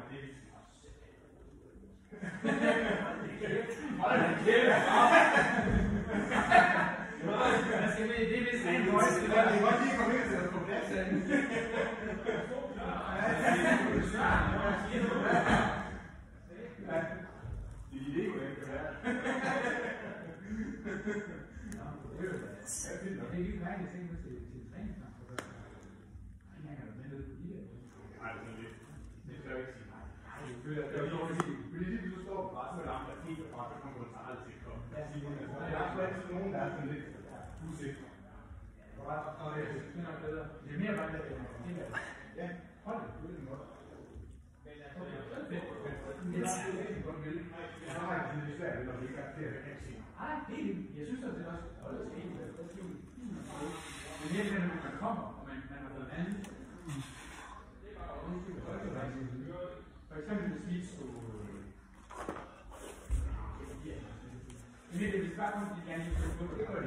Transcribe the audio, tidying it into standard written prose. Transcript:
det er hold da kæft! Hvad skal vi? Det er vist rent højst. Det er godt lige at komme ind og sætte på plads. Det er idé, hvordan det kan være. Det er ikke mærkeligt ting, hvis det er til træningskamp. Nej, jeg er med lidt på de der. Nej, det er sådan lidt. Det skal jeg ikke sige. Nej, det er dårligt at sige. Fordi lige du står på græsset, og der er helt og bare, så kommer du til til at komme. Der er også altid nogen, der er sådan lidt usikre. Og det er nok bedre. Det er mere bare det, at man kan Ja, hold det. Det er godt. Det er rigtig godt vil. Jeg har ikke det svært, når vi ikke er flere, der kan se. Nej, helt. Jeg synes også, det er også holdet til en. Det er fint. Men det er når man kommer, og man har fået andet. For eksempel hvis vi skulle... Det er bare kun, de gerne vil